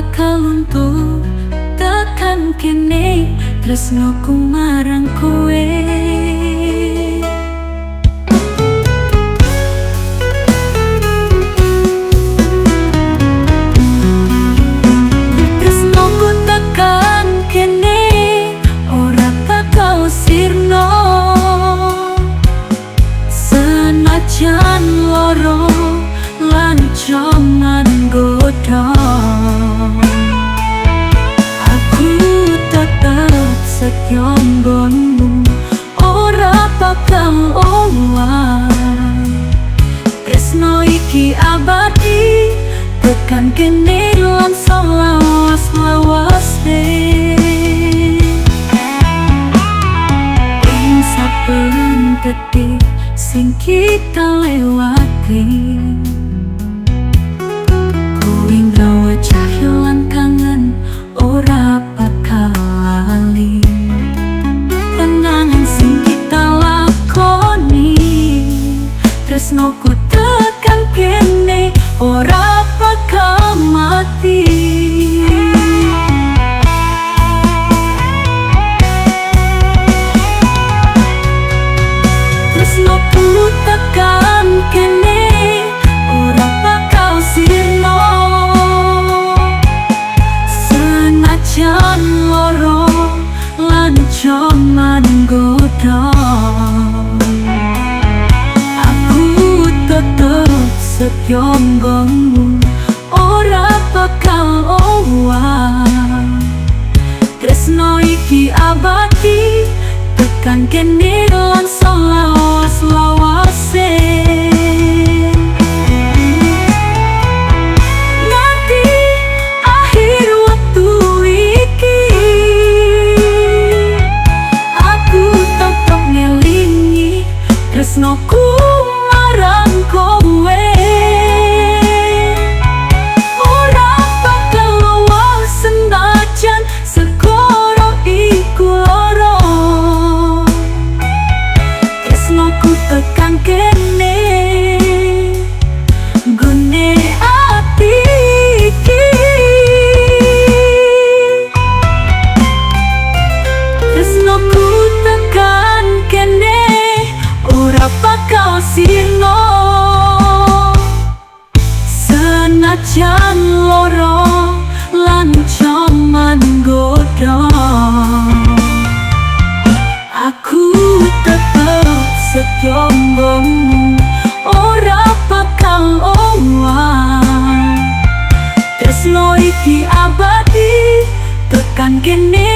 bakal luntur tekan kene tresnoku marang kowe. Tresnoku tekan kene ora bakal sirna, senajan loro lan jangan godhong. Aku tetep setya nggonmu, ora bakal owah. Tresno iki abadi tekan kene lan selawas-lawase. Ing saben detik sing kita lewati, kowe nggawa cahya lan kangen ora bakal lali. Kenangan sing kita lakoni, tresnoku tekan kene ora bakal mati. Tresnoku tekan kene ora bakal sirna, senajan loro lan jaman godhong. Aku tetep setya nggonmu, ora bakal owah. Tresno iki abadi tekan kene lan selawas-lawase. Nganti akhir waktu iki, aku tetep ngelingi tresnoku marang kowe. Ora bakal owah senajan segara iku lara. Tresnoku tekan kene gone ati iki. Tresnoku tekan kene ora bakal sirna, senajan loro lan jaman godhong. Aku tetep setya nggonmu, ora bakal owah. Tresno iki abadi tekan kene